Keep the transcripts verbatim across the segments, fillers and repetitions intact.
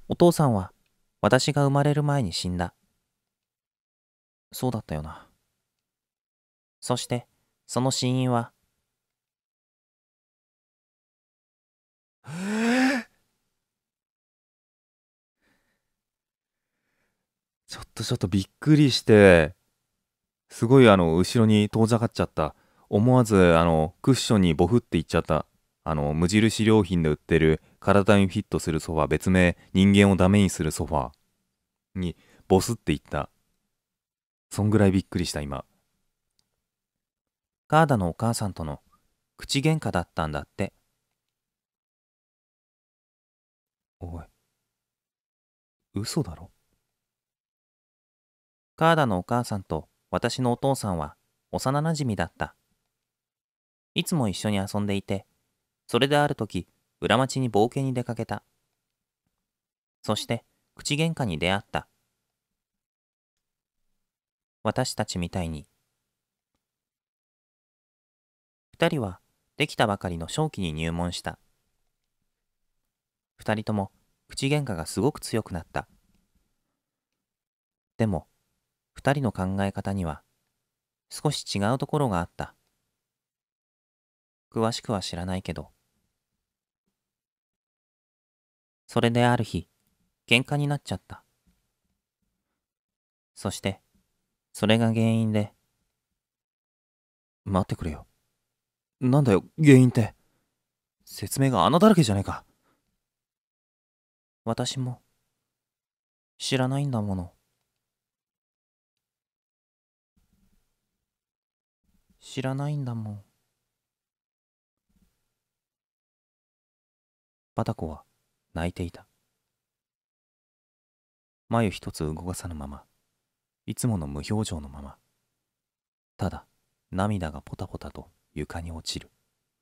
お父さんは私が生まれる前に死んだ。そうだったよな。そして、その死因は、 ちょっとちょっとびっくりして、すごいあの、後ろに遠ざかっちゃった。思わずあの、クッションにボフっていっちゃった。あの、無印良品で売ってる体にフィットするソファー、別名人間をダメにするソファーにボスっていった。そんぐらいびっくりした今。 カーダのお母さんとの口喧嘩だったんだって。 おい、嘘だろ。 カーダのお母さんと私のお父さんは幼なじみだった。いつも一緒に遊んでいて、それである時、裏町に冒険に出かけた。そして、口喧嘩に出会った。私たちみたいに。二人は、できたばかりの正気に入門した。二人とも、口喧嘩がすごく強くなった。でも、二人の考え方には、少し違うところがあった。詳しくは知らないけど。それである日、喧嘩になっちゃった。そして、それが原因で、 待ってくれよ。なんだよ、原因って。説明が穴だらけじゃねえか。 私も、知らないんだもの。知らないんだもん。 バタコは泣いていた。眉一つ動かさぬまま、いつもの無表情のまま、ただ涙がポタポタと床に落ちる。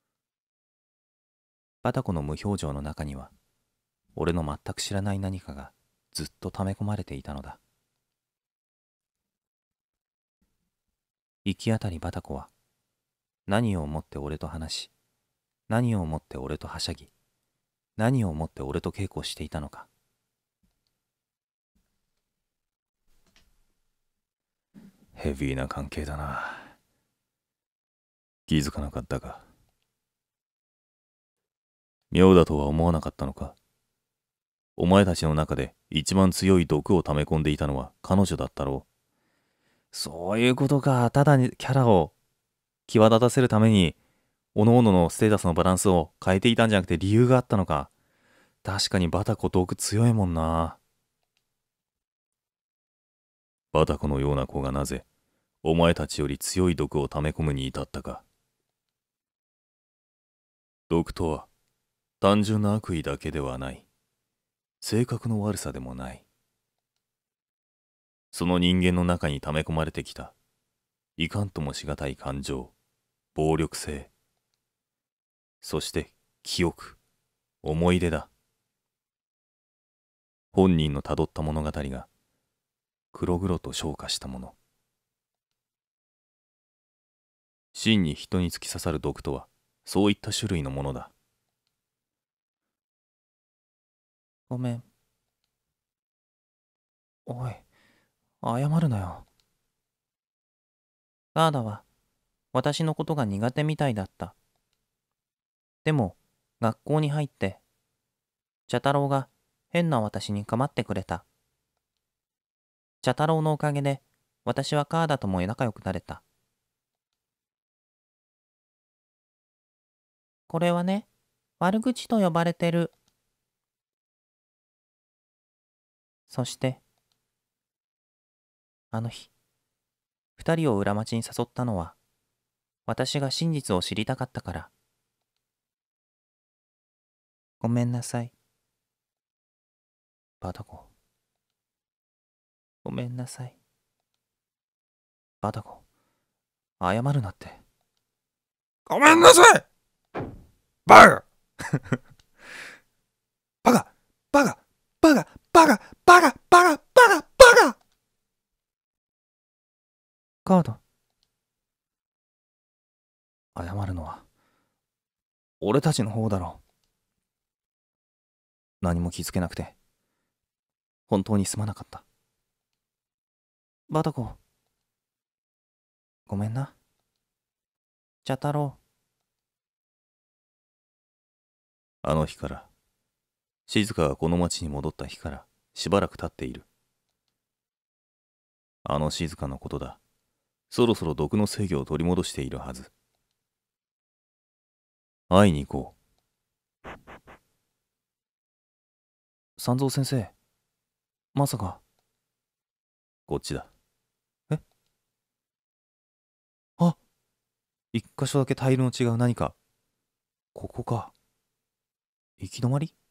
バタコの無表情の中には、俺の全く知らない何かがずっと溜め込まれていたのだ。行き当たりバタコは、何を思って俺と話し、何を思って俺とはしゃぎ、何を思って俺と稽古していたのか。ヘビーな関係だな。気づかなかったか。妙だとは思わなかったのか。お前たちの中で一番強い毒を溜め込んでいたのは彼女だったろう。そういうことか。ただにキャラを際立たせるために、各々のステータスのバランスを変えていたんじゃなくて理由があったのか。確かにバタコ毒強いもんな。バタコのような子がなぜ、お前たちより強い毒を溜め込むに至ったか。毒とは、単純な悪意だけではない。性格の悪さでもない。その人間の中に溜め込まれてきた、いかんともしがたい感情、暴力性、そして記憶、思い出だ。本人のたどった物語が、黒々と昇華したもの。真に人に突き刺さる毒とは、そういった種類のものだ。 ごめん。おい、謝るなよ。ガーダは、私のことが苦手みたいだった。でも、学校に入って、茶太郎が変な私に構ってくれた。茶太郎のおかげで、私はカーダとも仲良くなれた。これはね、悪口と呼ばれてる。そして、あの日、二人を裏町に誘ったのは、私が真実を知りたかったから。ごめんなさい。 バタコ、 ごめんなさい。 バタコ、謝るなって。 ごめんなさいバカバカバカバカバカバカバカバカバカカーダ、 謝るのは、俺たちの方だろう。何も気づけなくて、 本当にすまなかった。バタコ、ごめんな。茶太郎。 あの日から、静香がこの町に戻った日からしばらく経っている。あの静香のことだ。そろそろ毒の制御を取り戻しているはず。会いに行こう。 三蔵先生、まさか。 こっちだ。 えあ、一箇所だけタイルの違う何か。ここか。行き止まり？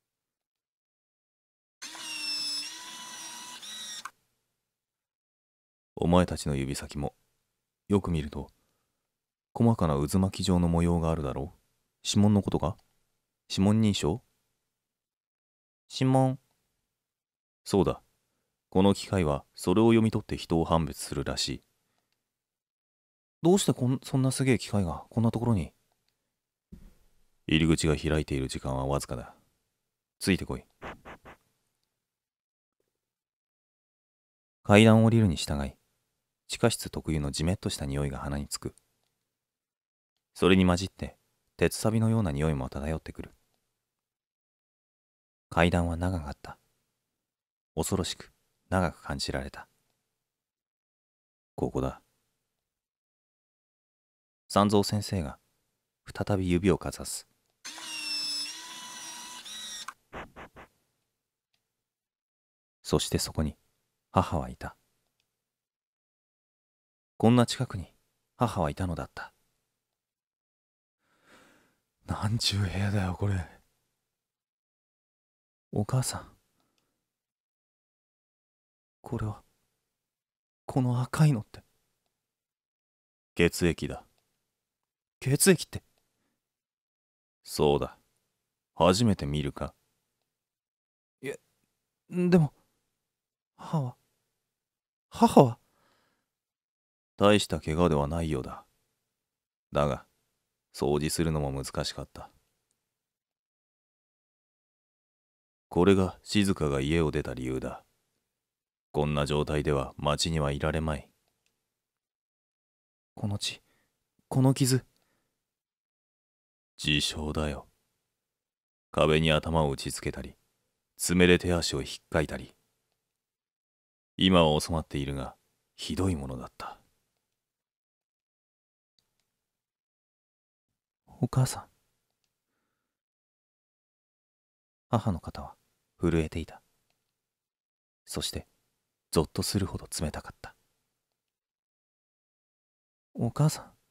お前たちの指先もよく見ると細かな渦巻き状の模様があるだろう。指紋のことか？指紋認証？ 指紋。 そうだ。この機械はそれを読み取って人を判別するらしい。 どうしてこんそんなすげえ機械がこんなところに？ 入り口が開いている時間はわずかだ。ついてこい。 階段を降りるに従い、地下室特有のジメッとした匂いが鼻につく。それに混じって鉄錆のような匂いも漂ってくる。階段は長かった。恐ろしく長く感じられた。 ここだ。 三蔵先生が再び指をかざす。そしてそこに母はいた。こんな近くに母はいたのだった。 なんちゅう部屋だよこれ。 お母さん、これはこの赤いのって？ 血液だ。 血液って？ そうだ。初めて見るか？ いや、でも母は母は大した怪我ではないようだ。だが掃除するのも難しかった。これが静香が家を出た理由だ。こんな状態では町にはいられまい。 この血、この傷。 自傷だよ。壁に頭を打ちつけたり、爪で手足をひっかいたり。今は収まっているが、ひどいものだった。 お母さん。母の肩は震えていた。そしてゾッとするほど冷たかった。お母さん。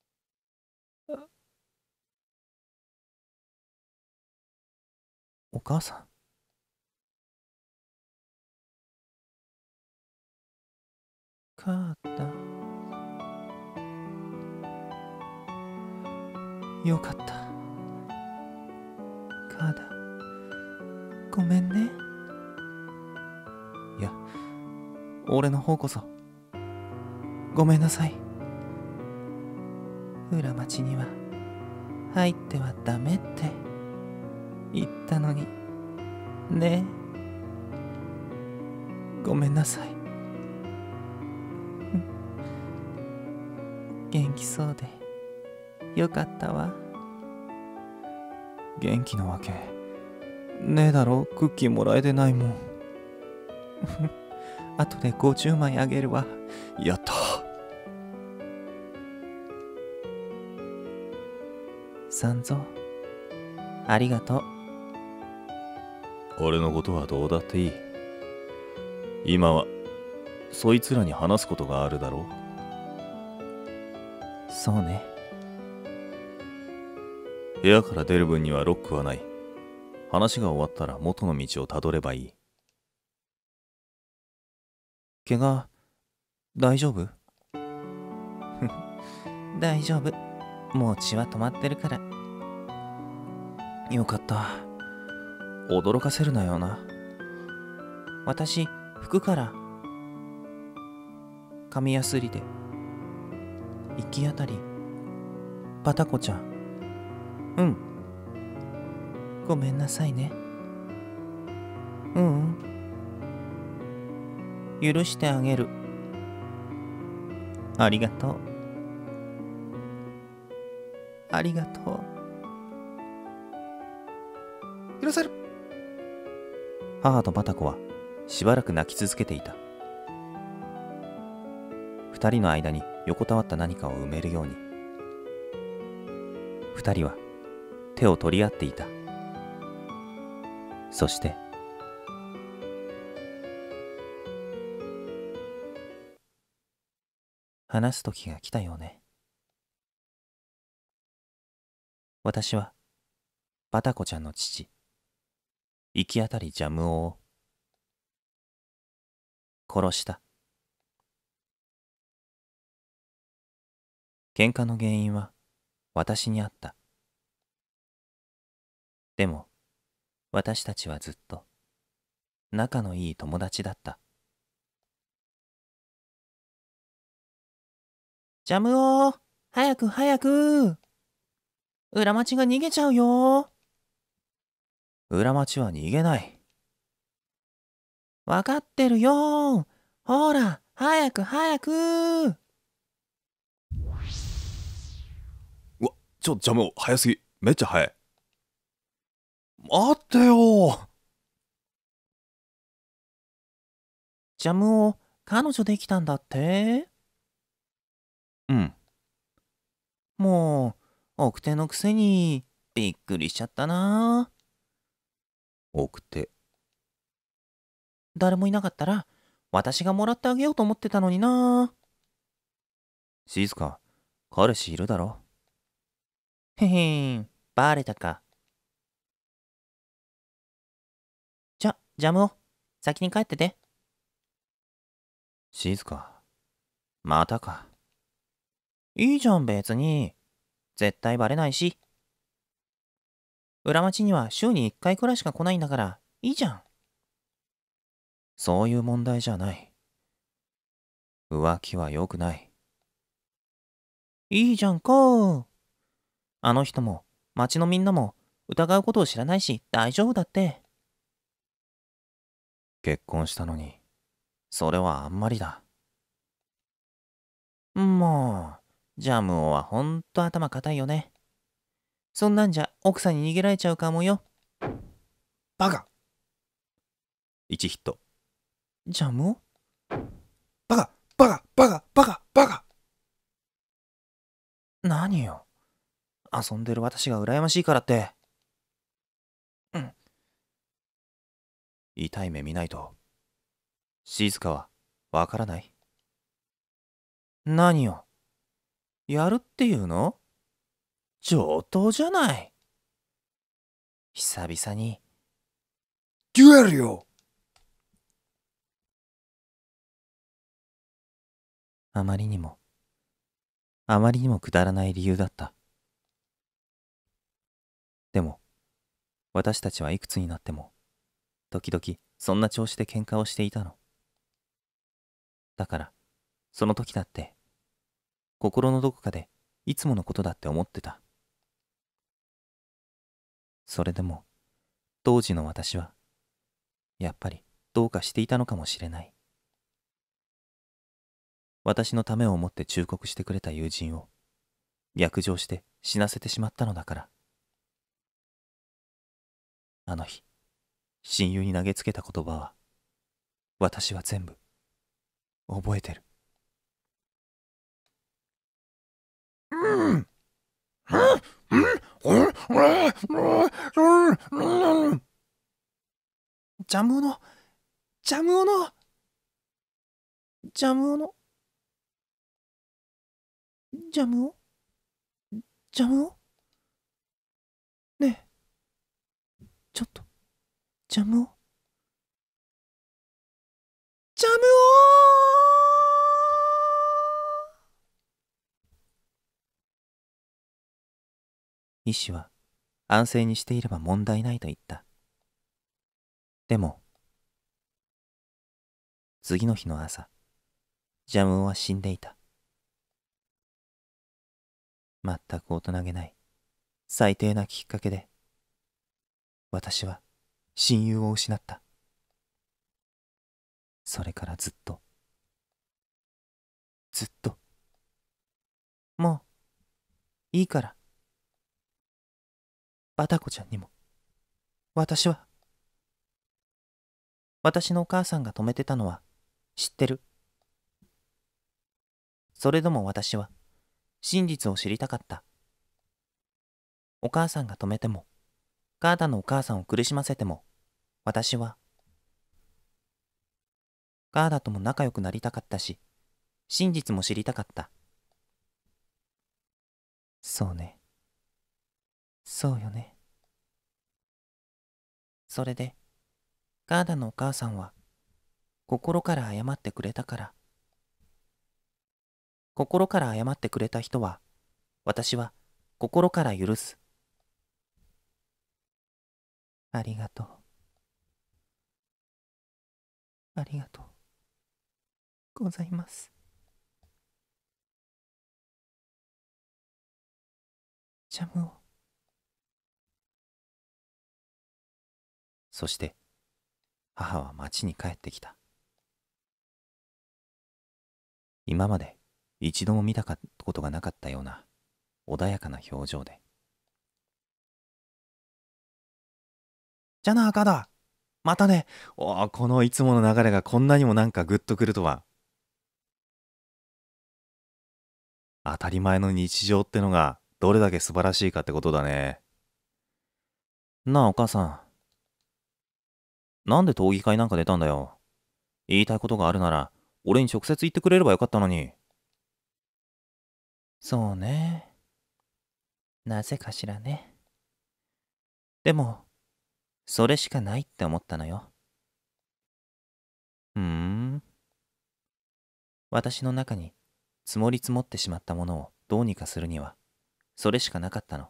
お母さん。肩。よかった。肩。ごめんね。いや、俺の方こそごめんなさい。裏町には入ってはダメって言ったのにね。ごめんなさい。元気そうでよかったわ。元気なわけねえだろ。クッキーもらえてないもん。後でごじゅうまいあげるわ。 やった。 三蔵、ありがとう。 俺のことはどうだっていい。今はそいつらに話すことがあるだろう。 そうね。 部屋から出る分にはロックはない。話が終わったら元の道をたどればいい。 怪我大丈夫？大丈夫。もう血は止まってるから。よかった。驚かせるなよな。私、服から紙やすりで行き当たり。バタコちゃん。うん。ごめんなさいね。ううん。 許してあげる。ありがとう。ありがとう。 許せる。 母とバタコはしばらく泣き続けていた。二人の間に横たわった何かを埋めるように、二人は手を取り合っていた。そして話す時が来たよね。私はバタコちゃんの父、行き当たりジャムオを殺した。喧嘩の原因は私にあった。でも私たちはずっと仲のいい友達だった。ジャムオー、早く早く。裏町が逃げちゃうよ。 裏町は逃げない。 わかってるよ。ほら、早く早く。 うわ、ちょ、ジャムオ早すぎ。めっちゃ早い。待ってよ。 ジャムオ、彼女できたんだって。 うん。 もう、奥手のくせに、びっくりしちゃったな。 奥手。 誰もいなかったら、私がもらってあげようと思ってたのにな。 静か、彼氏いるだろ。 へへん、バレたか。じゃ、ジャムオ、先に帰ってて。 静か、またか。 いいじゃん別に。絶対バレないし。裏町には週にいっかいくらいしか来ないんだから、いいじゃん。 そういう問題じゃない。浮気は良くない。 いいじゃんか。あの人も、町のみんなも、疑うことを知らないし、大丈夫だって。 結婚したのに、それはあんまりだ。 もう、ジャムオはほんと頭固いよね。そんなんじゃ奥さんに逃げられちゃうかもよ。 バカ。 いちヒット。 ジャムオ？ バカ、バカ、バカ、バカ、バカ。 何よ。遊んでる私が羨ましいからって。うん。 痛い目見ないと。静かはわからない。 何よ。やるっていうの？上等じゃない。久々に。 デュエルよ。 あまりにも、あまりにもくだらない理由だった。でも、私たちはいくつになっても、時々そんな調子で喧嘩をしていたの。だから、その時だって、心のどこかでいつものことだって思ってた。それでも、当時の私は、やっぱりどうかしていたのかもしれない。私のためを思って忠告してくれた友人を、逆上して死なせてしまったのだから。あの日、親友に投げつけた言葉は、私は全部、覚えてる。ジャムオの、ジャムオの、ジャムオの、ジャムオジャムオねえ、ちょっと、ジャムオジャムオ医師は安静にしていれば問題ないと言った。でも、次の日の朝、ジャムオは死んでいた。全く大人げない、最低なきっかけで、私は親友を失った。 それからずっと、ずっと。もう、いいから。バタコちゃんにも、私は。私のお母さんが止めてたのは知ってる。それでも私は真実を知りたかった。お母さんが止めても、ガーダのお母さんを苦しませても、私は、ガーダとも仲良くなりたかったし、真実も知りたかった。そうね。そうよね。それで、ガーダのお母さんは、心から謝ってくれたから。心から謝ってくれた人は、私は心から許す。ありがとう。ありがとうございます。ジャムを。そして、母は町に帰ってきた。今まで一度も見たことがなかったような穏やかな表情で。じゃなあかだ。またね。 おお、このいつもの流れがこんなにもなんかグッとくるとは。当たり前の日常ってのがどれだけ素晴らしいかってことだね。 なあお母さん。なんで闘技会なんか出たんだよ。言いたいことがあるなら、俺に直接言ってくれればよかったのに。そうね。なぜかしらね。でも、それしかないって思ったのよ。ふーん。私の中に積もり積もってしまったものをどうにかするには、それしかなかったの。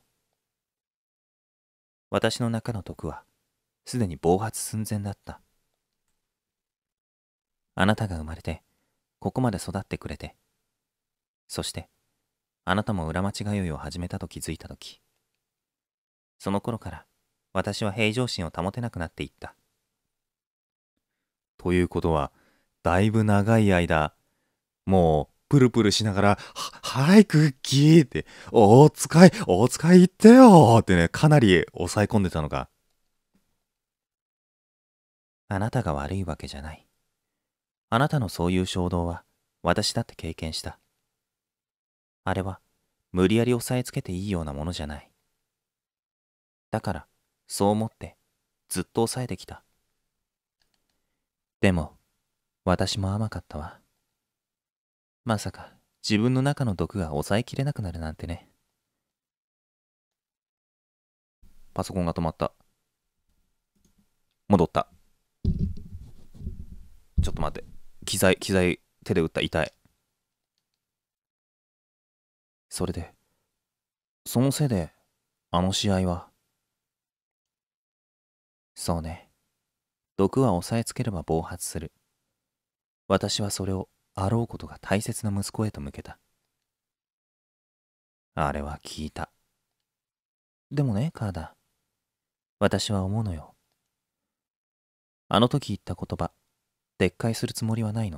私の中の毒は、すでに暴発寸前だった。あなたが生まれて、ここまで育ってくれて、そして、あなたも裏町通いを始めたと気づいたとき、その頃から私は平常心を保てなくなっていった。 ということは、だいぶ長い間、もう、プルプルしながら、は、はい、クッキーって、お使い、お使い行ってよってね、かなり抑え込んでたのか。 あなたが悪いわけじゃない。あなたのそういう衝動は、私だって経験した。あれは、無理やり押さえつけていいようなものじゃない。だから、そう思って、ずっと抑えてきた。でも、私も甘かったわ。まさか、自分の中の毒が抑えきれなくなるなんてね。 パソコンが止まった。戻った。ちょっと待って。機材、機材、手で打った。痛い。 それで、そのせいで、あの試合は。そうね。毒は押さえつければ暴発する。私はそれをあろうことが大切な息子へと向けた。あれは聞いた。でもね、カーダ。私は思うのよ。あの時言った言葉、撤回するつもりはないの。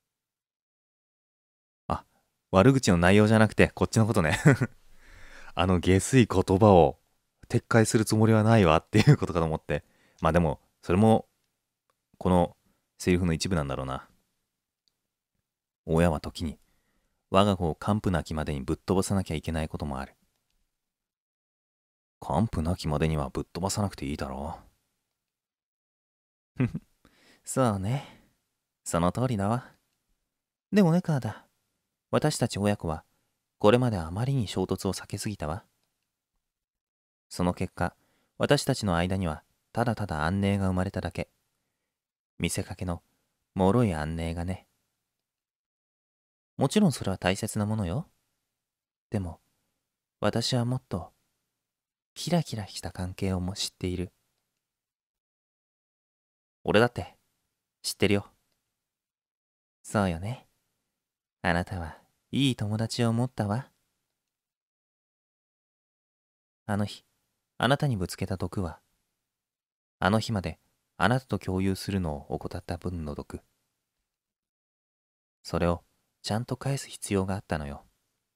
あ、悪口の内容じゃなくて、こっちのことね。あの下水言葉を撤回するつもりはないわっていうことかと思って。まあでも、それも、このセリフの一部なんだろうな。親は時に、我が子を完膚なきまでにぶっ飛ばさなきゃいけないこともある。完膚なきまでにはぶっ飛ばさなくていいだろう。そうね。その通りだわ。でもね、カーダ。私たち親子は、これまであまりに衝突を避けすぎたわ。その結果、私たちの間には、ただただ安寧が生まれただけ。見せかけの、脆い安寧がね。もちろんそれは大切なものよ。でも、私はもっと、キラキラした関係をも知っている。俺だって、知ってるよ。そうよね。あなたはいい友達を持ったわ。あの日、あなたにぶつけた毒は、あの日まであなたと共有するのを怠った分の毒。 それをちゃんと返す必要があったのよ。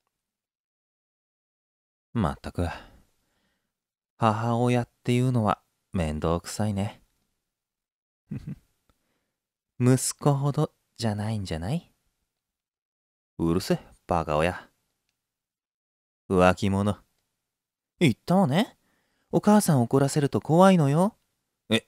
まったく、母親っていうのは面倒くさいね。息子ほどじゃないんじゃない？うるせえ、バカ親。浮気者。言ったわね。お母さん怒らせると怖いのよ。 え？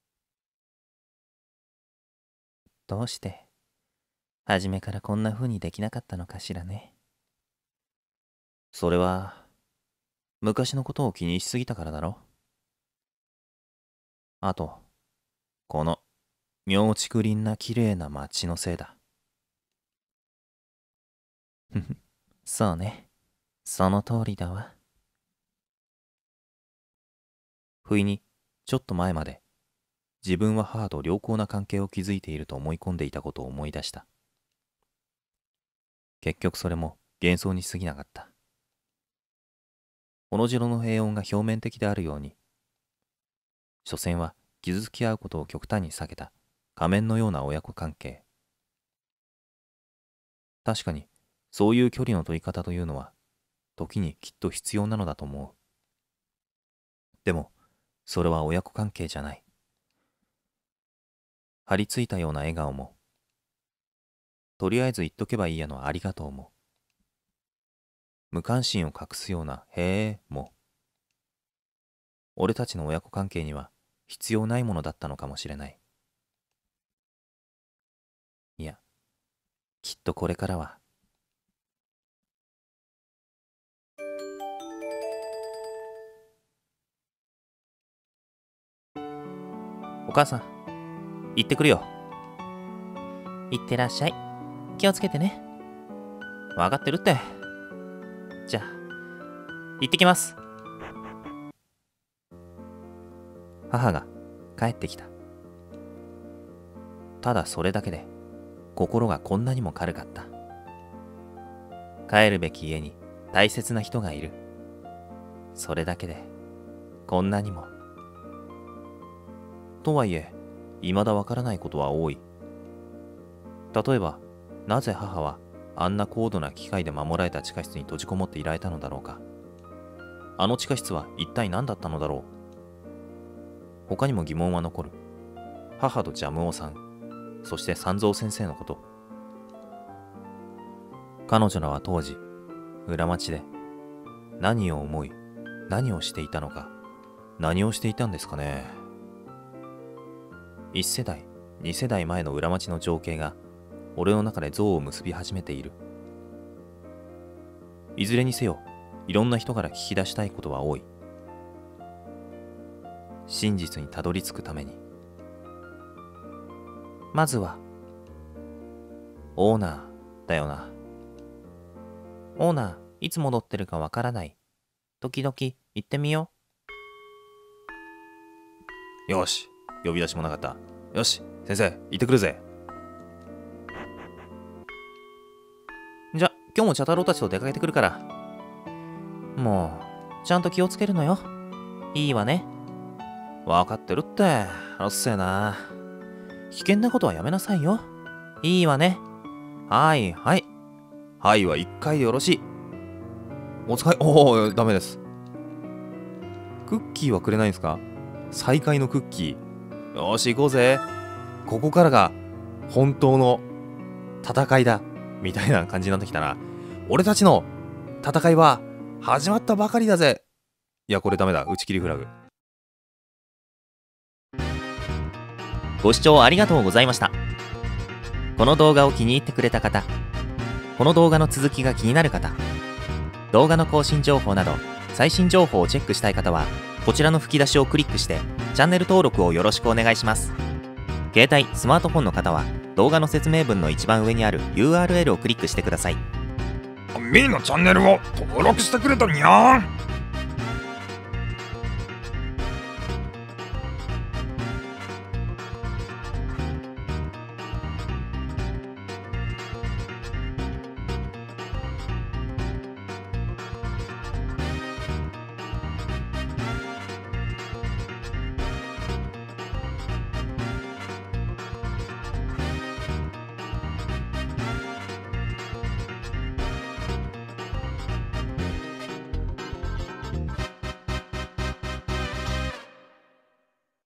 どうして、初めからこんな風にできなかったのかしらね。それは、昔のことを気にしすぎたからだろ。あと、この、妙竹林な綺麗な町のせいだ。ふふ、そうね。その通りだわ。不意に、ちょっと前まで、自分は母と良好な関係を築いていると思い込んでいたことを思い出した。結局それも幻想に過ぎなかった。この城の平穏が表面的であるように、所詮は傷つき合うことを極端に避けた仮面のような親子関係。確かに、そういう距離の取り方というのは、時にきっと必要なのだと思う。でも、それは親子関係じゃない。張り付いたような笑顔も、とりあえず言っとけばいいやのありがとうも、無関心を隠すようなへえも、俺たちの親子関係には必要ないものだったのかもしれない。いや、きっとこれからは。お母さん、行ってくるよ。行ってらっしゃい。気をつけてね。わかってるって。じゃあ、行ってきます。母が帰ってきた。ただそれだけで心がこんなにも軽かった。帰るべき家に大切な人がいる。それだけでこんなにも。とはいえ、未だわからないことは多い。例えば、なぜ母はあんな高度な機械で守られた地下室に閉じこもっていられたのだろうか。あの地下室は一体何だったのだろう。他にも疑問は残る。母とジャムオさん、そして三蔵先生のこと。彼女らは当時、裏町で何を思い、何をしていたのか、何をしていたんですかね。一世代、二世代前の裏町の情景が俺の中で像を結び始めている。いずれにせよ、いろんな人から聞き出したいことは多い。真実にたどり着くために。まずは、オーナーだよな。オーナー、いつ戻ってるかわからない。時々行ってみよう。よし、呼び出しもなかった。よし、先生、行ってくるぜ。 じゃ、今日も茶太郎たちと出かけてくるから。もう、ちゃんと気をつけるのよ。いいわね。わかってるって。うっせえな。危険なことはやめなさいよ。いいわね。はいはい。 はいは一回でよろしい。お使い、おお、ダメです。クッキーはくれないんですか？再会のクッキー。よし、行こうぜ。ここからが本当の戦いだ。みたいな感じになってきたな。俺たちの戦いは始まったばかりだぜ。いや、これダメだ。打ち切りフラグ。 ご視聴ありがとうございました。この動画を気に入ってくれた方、この動画の続きが気になる方、動画の更新情報など最新情報をチェックしたい方はこちらの吹き出しをクリックしてチャンネル登録をよろしくお願いします。携帯・スマートフォンの方は動画の説明文の一番上にある ユーアールエル をクリックしてください。 みーのチャンネルを登録してくれたにゃーん。